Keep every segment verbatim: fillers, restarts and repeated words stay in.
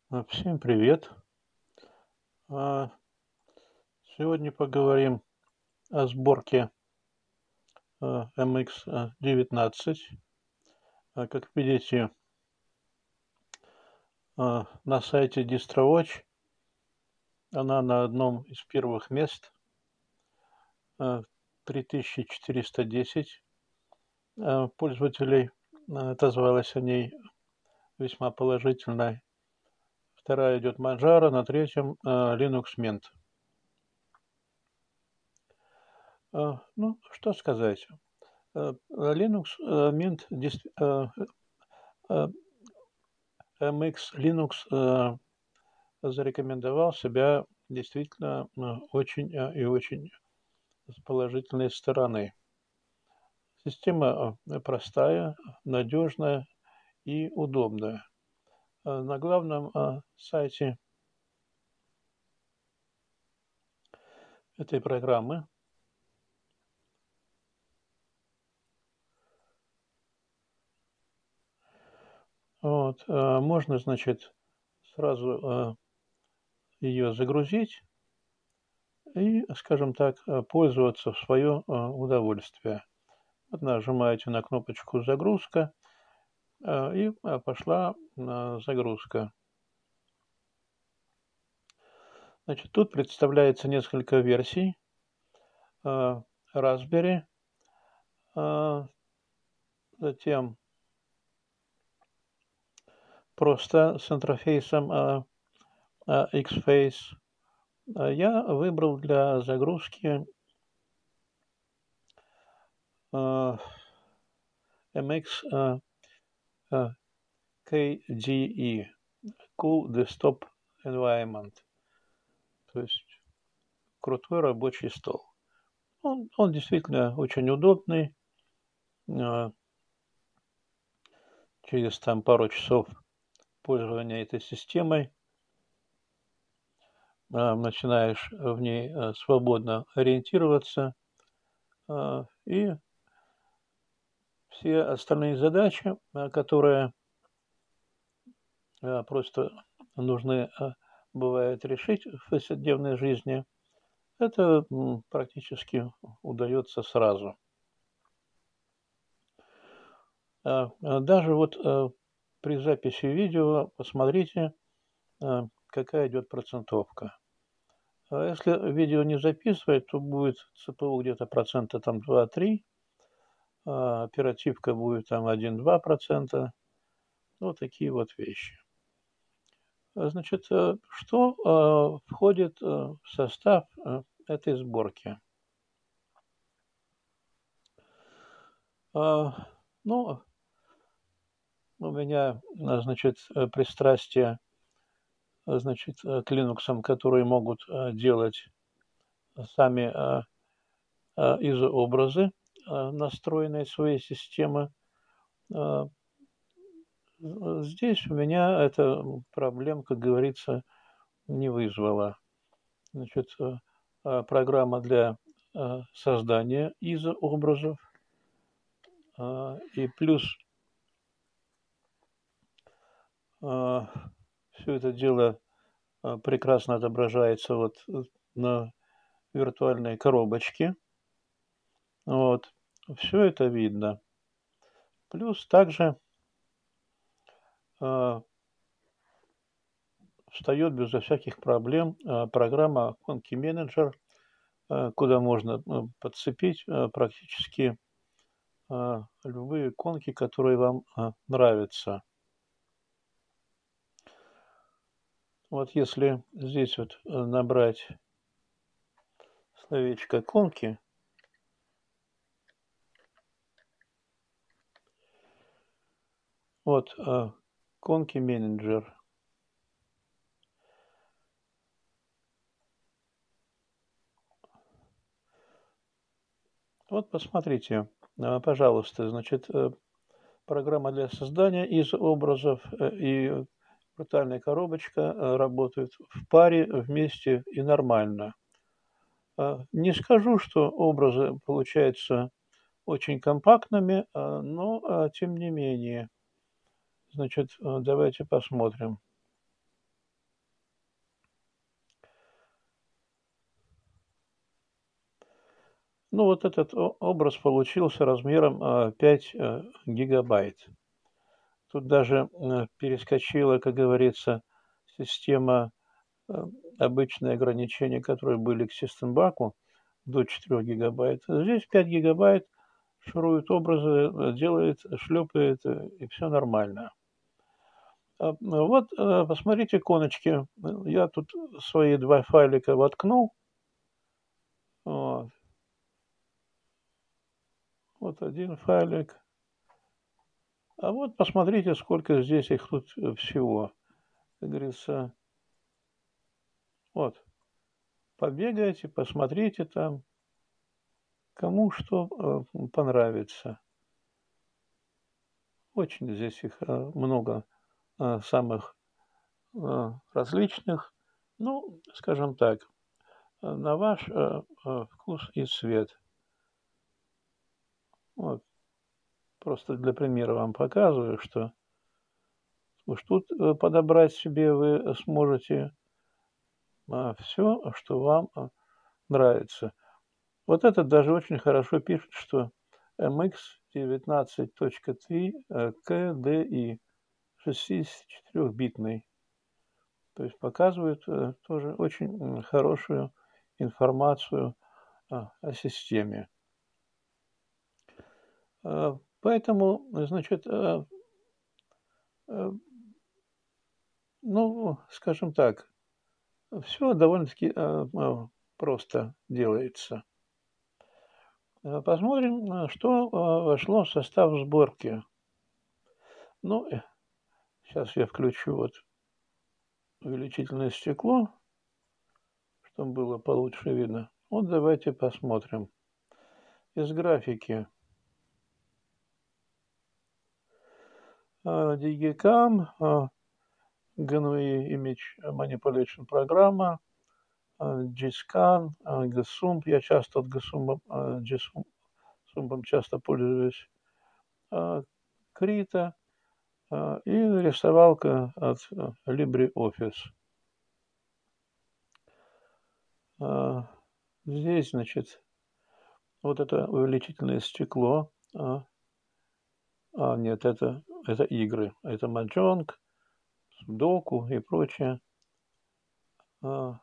А, Всем привет. А, Сегодня поговорим о сборке а, эм икс девятнадцать. А, Как видите, а, на сайте DistroWatch она на одном из первых мест, а, три тысячи четыреста десять а, пользователей а, отозвалось о ней весьма положительно. Вторая идет Manjaro, на третьем а, Linux Mint. А, Ну, что сказать. А, Linux а, Mint дес- а, а, эм икс Linux э, зарекомендовал себя действительно э, очень э, и очень с положительной стороны. Система э, простая, надежная и удобная. Э, На главном э, сайте этой программы вот, э, можно, значит, сразу ее загрузить и, скажем так, э, пользоваться в свое э, удовольствие. Вот нажимаете на кнопочку «Загрузка», э, и э, пошла э, загрузка. Значит, тут представляется несколько версий. а, Raspberry, а, затем просто с интерфейсом а, а, X-Face. А Я выбрал для загрузки а, эм икс а, а, кей ди и, Cool Desktop Environment, то есть крутой рабочий стол. Он, он действительно очень удобный. а, Через там пару часов пользования этой системой а, начинаешь в ней а, свободно ориентироваться, а, и все остальные задачи, а, которые а, просто нужны, а, бывает решить в повседневной жизни, это м, практически удается сразу. А, а, Даже вот а, при записи видео посмотрите, а, какая идет процентовка. А если видео не записывать, то будет цэ пэ у где-то процента там два-три, а оперативка будет там один-два процента. Вот такие вот вещи. А, Значит, э, что э, входит э, в состав э, этой сборки? А, Ну, у меня, а, значит, э, пристрастие, а, значит, э, к Linux, которые могут э, делать сами а, а, изообразы а, настроенной своей системы. А, з- Здесь у меня эта проблем, как говорится, не вызвала. Значит, э, а, программа для а, создания изообразов, а, и плюс а, все это дело а, прекрасно отображается вот э, на виртуальной коробочке. Вот. Все это видно. Плюс также а, встает безо всяких проблем а, программа Конки Менеджер, а, куда можно ну, подцепить а, практически а, любые иконки, которые вам а, нравятся. Вот если здесь вот э, набрать словечко "конки", вот, а, "конки менеджер", вот посмотрите, а, пожалуйста, значит, э, программа для создания из образов э, и виртуальная коробочка э, работают в паре, вместе и нормально. А, Не скажу, что образы получаются очень компактными, а, но а, тем не менее. Значит, э, давайте посмотрим. Ну, вот этот о- образ получился размером а, пять э, гигабайт. Тут даже э, перескочила, как говорится, система э, обычные ограничения, которые были к систембаку до четырёх гигабайт. А здесь пять гигабайт, шурует образы, э, делает, шлепает, э, и все нормально. А, вот, э, посмотрите иконочки. Э, Я тут свои два файлика воткнул. Вот, вот один файлик. А вот посмотрите, сколько здесь их тут э, всего. Как говорится, вот, побегайте, посмотрите там, кому что э, понравится. Очень здесь их э, много, э, самых э, различных. Ну, скажем так, э, на ваш э, э, вкус и цвет. Вот, просто для примера вам показываю, что уж тут э, подобрать себе вы сможете все, что вам э, нравится. Вот этот даже очень хорошо пишет, что эм икс девятнадцать точка три э, кей ди и шестидесятичетырёхбитный. То есть показывает э, тоже очень м, хорошую информацию а, о системе. А, Поэтому, значит, э, э, ну, скажем так, все довольно-таки э, э, просто делается. Э, Посмотрим, э, что э, вошло в состав сборки. Ну, сейчас я включу вот увеличительное стекло, чтобы было получше видно. Вот давайте посмотрим. Из графики э, Digicam, э, джи эн ви Image Manipulation программа, э, G-Scan, э, GSUMP. Я часто от GSUMP, э, GSUMP часто пользуюсь. э, Krita э, и рисовалка от э, LibreOffice. Э, Здесь, значит, вот это увеличительное стекло. А, а нет, это, это игры. Это Mahjong, Судоку и прочее. А,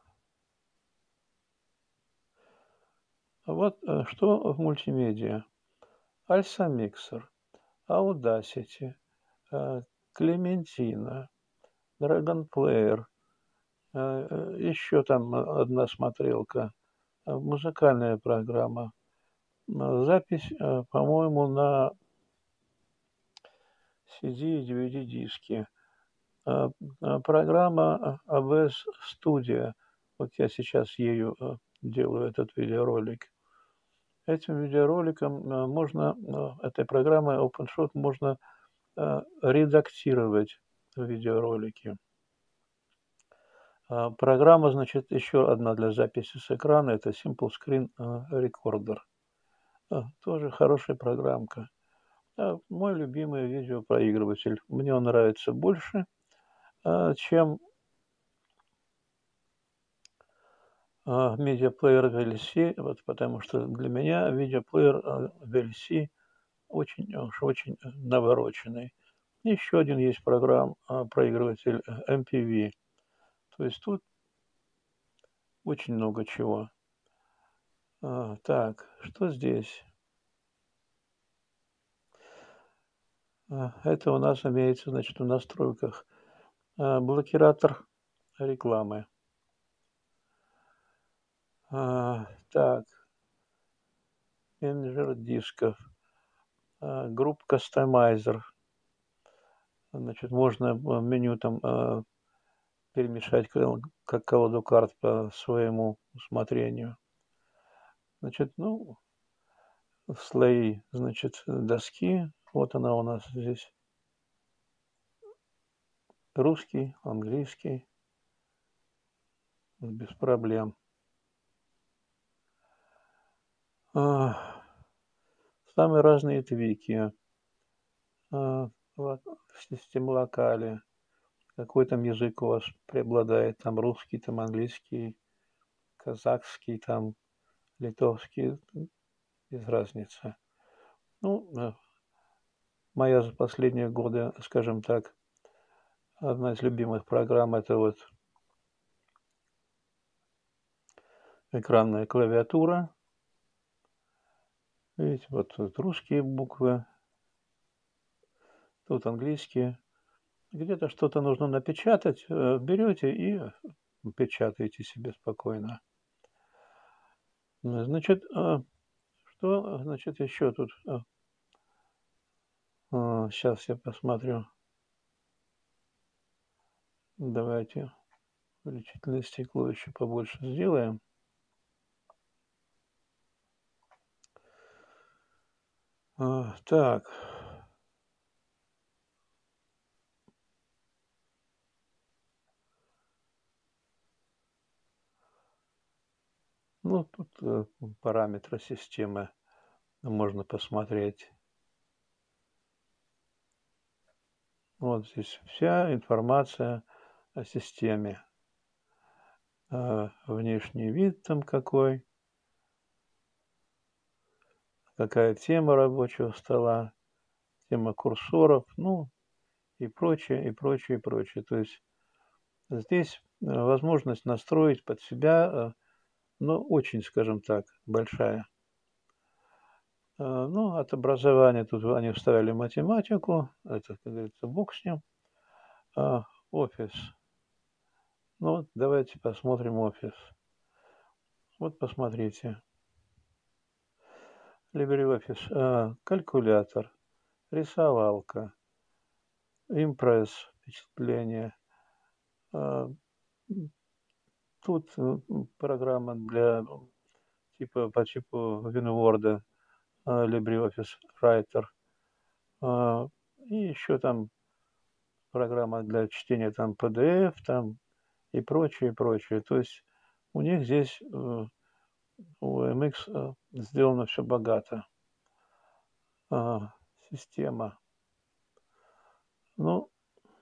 вот э, что в мультимедиа. Альса Миксер, Audacity, э, Clementina, Dragon Player, э, э, еще там одна смотрелка, э, музыкальная программа, э, запись, э, по-моему, на си ди и ди ви ди-диски, э, э, программа эй ви эс Studio, вот я сейчас ею э, делаю этот видеоролик. Этим видеороликом э, можно, э, этой программой OpenShot можно э, редактировать видеоролики. А, Программа, значит, еще одна для записи с экрана, это Simple Screen э, Recorder. А, Тоже хорошая программка. А, Мой любимый видеопроигрыватель. Мне он нравится больше, а, чем а, медиаплеер ви эл си, вот, потому что для меня видеоплеер а, ви эл си очень уж очень навороченный. Еще один есть программ, а, проигрыватель э, эм пи ви. То есть тут очень много чего. А, так, что здесь? А, это у нас имеется, значит, в настройках а, блокиратор рекламы. А, так, менеджер дисков, а, групп кастомайзер. Значит, можно в меню там а, перемешать как колоду карт по своему усмотрению. Значит, ну, слои, значит, доски. Вот она у нас здесь. Русский, английский. Без проблем. А, Самые разные твики. А, вот, в системе локали. Какой там язык у вас преобладает? Там русский, там английский, казахский, там литовский. без разницы. Ну, э, моя за последние годы, скажем так, одна из любимых программ- это вот экранная клавиатура. Видите, вот тут русские буквы, тут английские. Где-то что-то нужно напечатать, э, берете и печатаете себе спокойно. Н значит, а, что, значит, еще тут, а а, щас я посмотрю. Давайте увеличительное стекло еще побольше сделаем. А, так. Ну, тут, э, параметры системы можно посмотреть. Вот здесь вся информация о системе. А, внешний вид там какой. Какая тема рабочего стола, тема курсоров, ну и прочее, и прочее, и прочее. То есть здесь, э, возможность настроить под себя, э, ну, очень, скажем так, большая. А, ну, от образования тут они вставили математику, это, как говорится, бог с ним. А, офис. Ну вот давайте посмотрим офис. Вот посмотрите. LibreOffice, а, калькулятор, рисовалка, импресс, впечатление. А, м, тут, э, м, программа для, типа, по типу WinWord, а, LibreOffice Writer. А, и еще там программа для чтения там пи ди эф там и прочее, прочее. То есть у них здесь, э, у эм икс, э, сделано все богато. А, система. Ну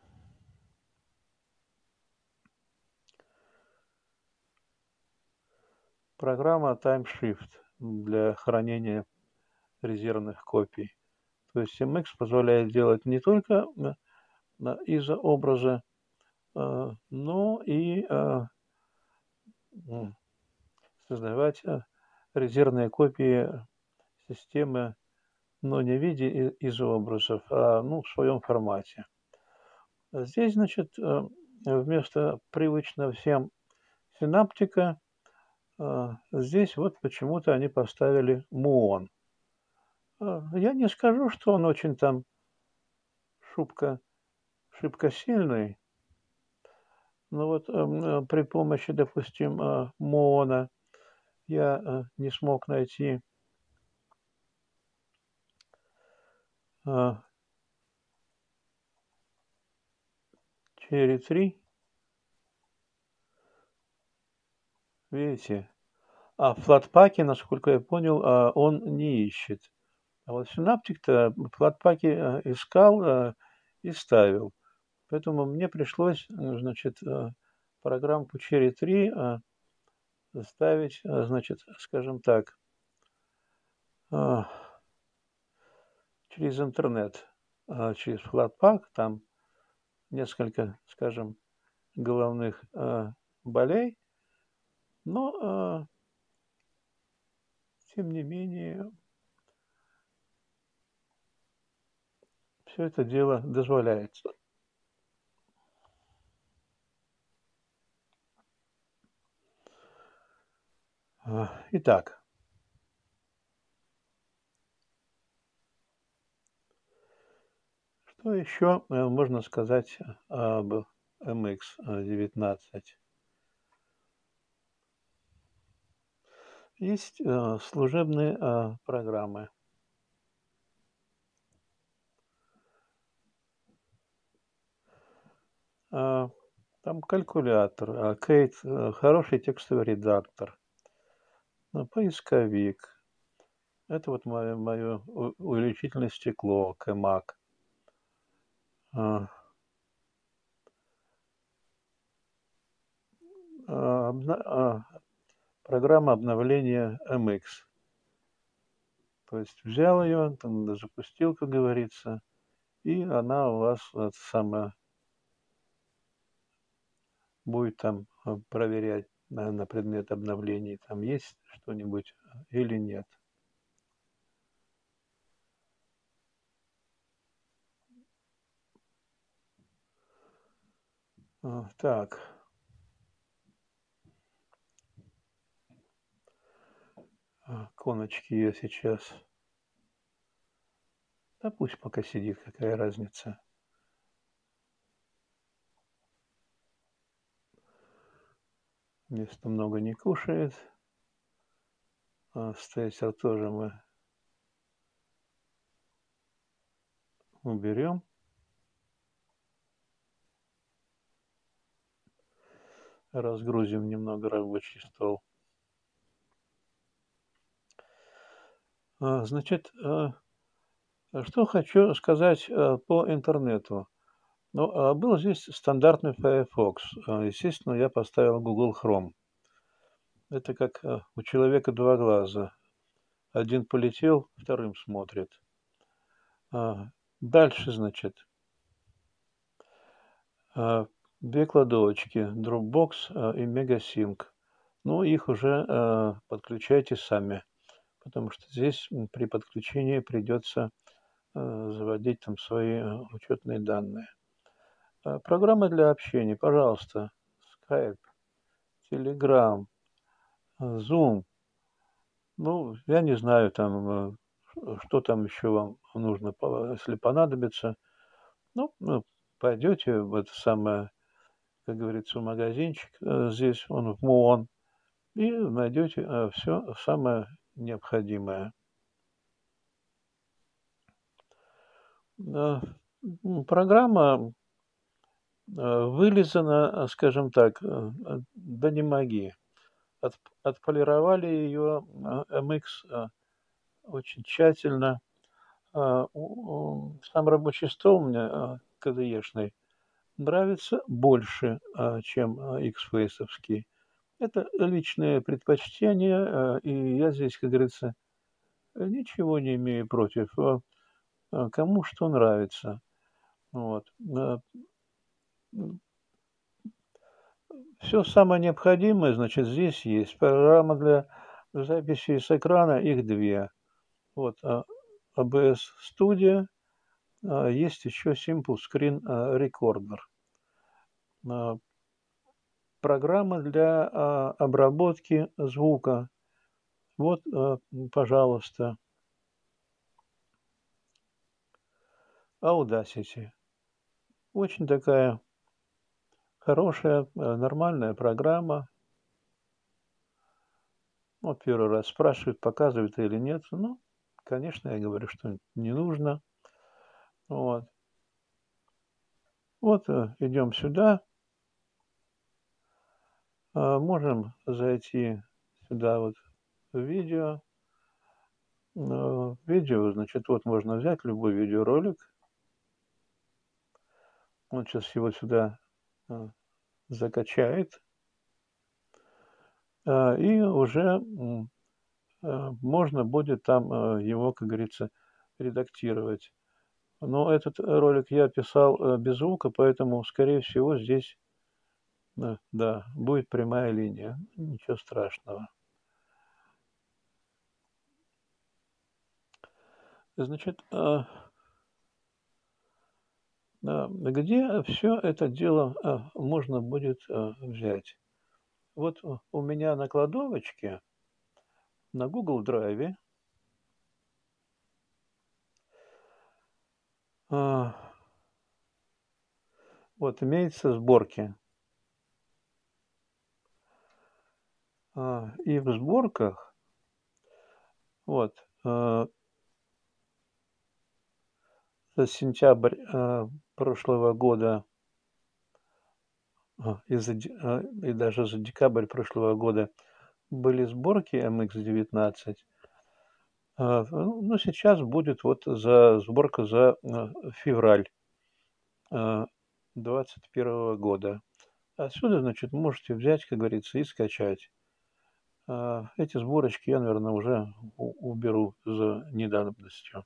программа TimeShift для хранения резервных копий. То есть эм икс позволяет делать не только на на изообразы, а, но и, а, м, создавать, а, резервные копии системы, но не в виде и изообразов, а, ну, в своем формате. Здесь, значит, э, вместо привычного всем синаптика, а, здесь вот почему-то они поставили муон. А, я не скажу, что он очень там шибко шибко сильный. Но вот, эм, э, при помощи, допустим, а, муона я, э, не смог найти а Черри три. Видите? А в флатпаке, насколько я понял, а, он не ищет. А вот синаптик-то в флатпаке, э, искал, э, и ставил. Поэтому мне пришлось, э, значит, э, программку Черри три, а, ставить, э, значит, скажем так а через интернет, а, через флатпак. Там несколько, скажем, головных, а, болей. Но, а тем не менее всё это дело дозволяется. А, итак. Что еще, э, можно сказать об эм икс, э, девятнадцать? Есть, э, служебные, а, программы. А, там калькулятор, а, Кейт, э, хороший текстовый редактор. А, поисковик. Это вот мое мое у увеличительное стекло Кэмак. А. А, обна а, программа обновления эм икс. То есть взял ее, там, запустил, как говорится, и она у вас это самое будет там э, проверять на, на предмет обновлений, там есть что-нибудь или нет. А, так. А, Коночки я сейчас. Да пусть пока сидит, какая разница. Места много не кушает. А стейсер тоже мы уберем. Разгрузим немного рабочий стол. А, Значит, а, что хочу сказать а, по интернету. Ну, а, был здесь стандартный Firefox. А, Естественно, я поставил Google Chrome. Это как а, у человека два глаза. Один полетел, вторым смотрит. А, Дальше, значит, а, две кладовочки, Dropbox а, и MegaSync. Ну, их уже а, подключайте сами, потому что здесь м, при подключении придется а, заводить там свои а, учетные данные. А, Программы для общения, пожалуйста, Skype, Telegram, а, Zoom. Ну, я не знаю, там, э, что там еще вам нужно, по- если понадобится. Ну, ну, пойдете в это самое, как говорится, в магазинчик, э, здесь он в МУОН, и найдете все самое необходимое. Э, м, Программа э, вылизана, э, скажем так, э, э, да не моги. От- Отполировали ее эм икс э, очень тщательно. А, у- у- Сам рабочий стол у меня э, кей ди и-шный нравится больше, а, чем а, X-Face-овский. Это личное предпочтение, э, и я здесь, как говорится, ничего не имею против. А, а, Кому что нравится. Вот. Все самое необходимое, значит, здесь есть. Программа для записи с экрана, их две. Вот, а, эй би эс Studio, а, есть еще Simple Screen а, Recorder. А, Программа для а, обработки звука. Вот, а, пожалуйста, Audacity. Очень такая хорошая, а, нормальная программа. Вот первый раз спрашивают, показывает или нет. Ну, конечно, я говорю, что не нужно. Вот. Вот, э, идем сюда. А, Можем зайти сюда вот в видео. Э, Видео, значит, вот можно взять любой видеоролик. Он сейчас его сюда а, закачает. а, И уже м, а, можно будет там а, его, как говорится, редактировать. Но этот ролик я писал э, без звука, поэтому, скорее всего, здесь, э, да, будет прямая линия. Ничего страшного. Значит, а, а, где все это дело а, можно будет а, взять? Вот у у меня на кладовочке на Google Драйве а, вот имеются сборки. А, И в сборках вот а, за сентябрь а, прошлого года а, и, за, де- а, и даже за декабрь прошлого года были сборки эм икс девятнадцать. А, Ну, ну, сейчас будет вот за сборка за а, февраль а, двадцать первого года. Отсюда, значит, можете взять, как говорится, и скачать. А, эти сборочки я, наверное, уже у уберу за ненадобностью.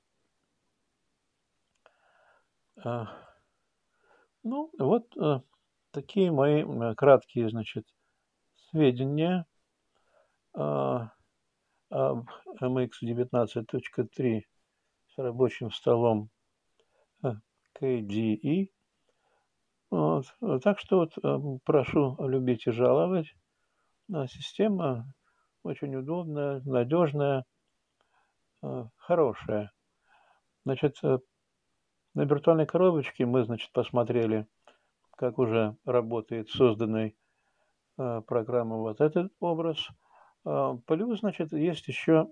А, ну, вот, э, такие мои, м, краткие, значит, сведения, а, об эм икс девятнадцать точка три с рабочим столом, э, кей ди и. Вот, э, так что вот, эм, прошу любить и жаловать. А, система очень удобная, надежная, э, хорошая. Значит, э, на виртуальной коробочке мы, значит, посмотрели, как уже работает созданный, э, программой вот этот образ. А, плюс, значит, есть еще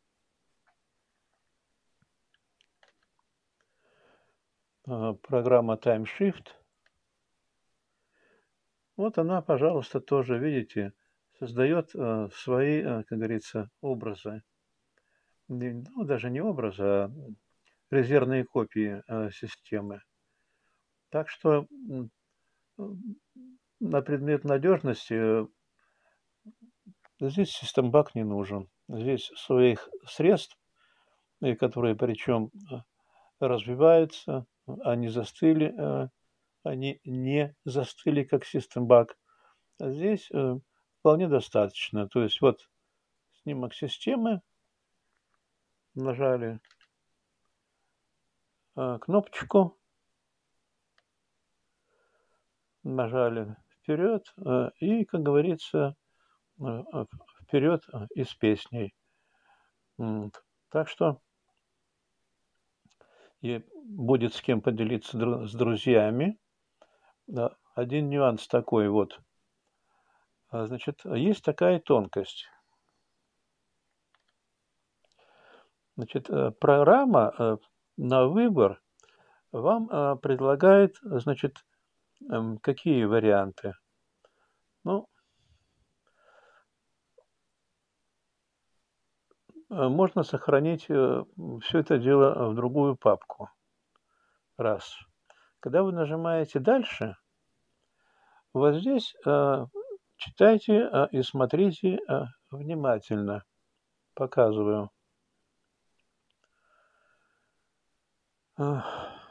а, программа TimeShift. Вот она, пожалуйста, тоже, видите, создает, э, свои, э, как говорится, образы. Не, ну, даже не образы, а резервные копии, э, системы. Так что, м, м, на предмет надежности, э, здесь систембак не нужен. Здесь своих средств, и которые причем, э, развиваются, они застыли, э, они не застыли, как систембак. А здесь, э, вполне достаточно. То есть вот снимок системы, нажали, а, кнопочку, нажали вперед, э, и, как говорится, э, э, вперед, э, и с песней. М, так что и будет с кем поделиться дру с друзьями. Да, один нюанс такой вот. А, значит, есть такая тонкость. Значит, э, программа, э, на выбор вам, а, предлагает, значит, эм, какие варианты? Ну, э, можно сохранить, э, все это дело в другую папку. Раз. Когда вы нажимаете "Дальше", вот здесь, э, читайте, а, и смотрите, а, внимательно. Показываю. Ах.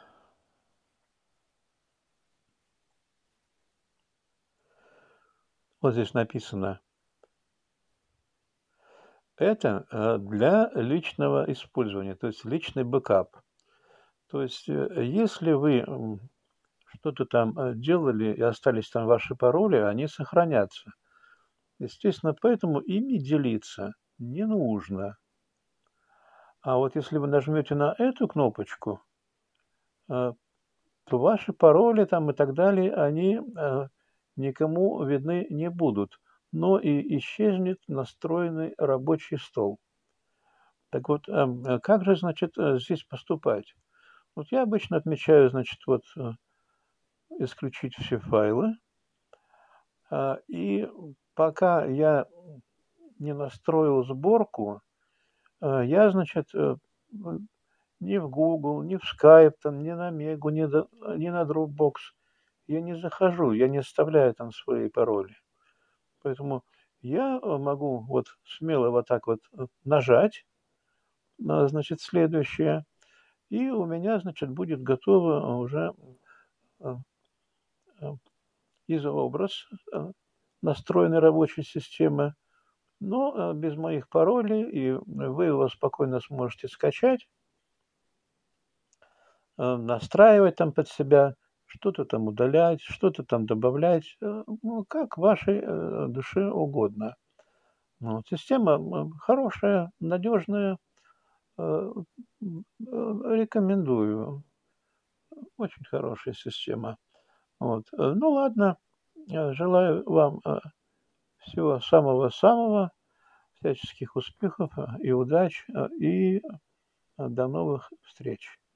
Вот здесь написано: "Это, э, для личного использования", то есть личный бэкап. То есть, э, если вы, м, что-то там, э, делали и остались там ваши пароли, они сохранятся. Естественно, поэтому ими делиться не нужно. А вот если вы нажмете на эту кнопочку, э, то ваши пароли там и так далее, они, э, никому видны не будут, но и исчезнет настроенный рабочий стол. Так вот, эм, э, как же, значит, э, здесь поступать? Вот я обычно отмечаю, значит, вот, э, исключить все файлы. А, и пока я не настроил сборку, э, я, значит, э, м, ни в Google, ни в Skype, там, ни на Мегу, ни да ни на Dropbox я не захожу, я не оставляю там свои пароли. Поэтому я, э, могу вот смело вот так вот, э, нажать на, значит, следующее, и у меня, значит, будет готово уже, э, э, изобраз, э, настроенной рабочей системы, но, э, без моих паролей, и вы его спокойно сможете скачать, э, настраивать там под себя, что-то там удалять, что-то там добавлять, э, ну, как вашей, э, душе угодно. Вот. Система, м, хорошая, надежная, э, м, э, рекомендую. Очень хорошая система. Вот. Э, ну ладно, э, желаю вам, э, всего самого-самого, всяческих успехов, э, и удач, э, и, э, до новых встреч.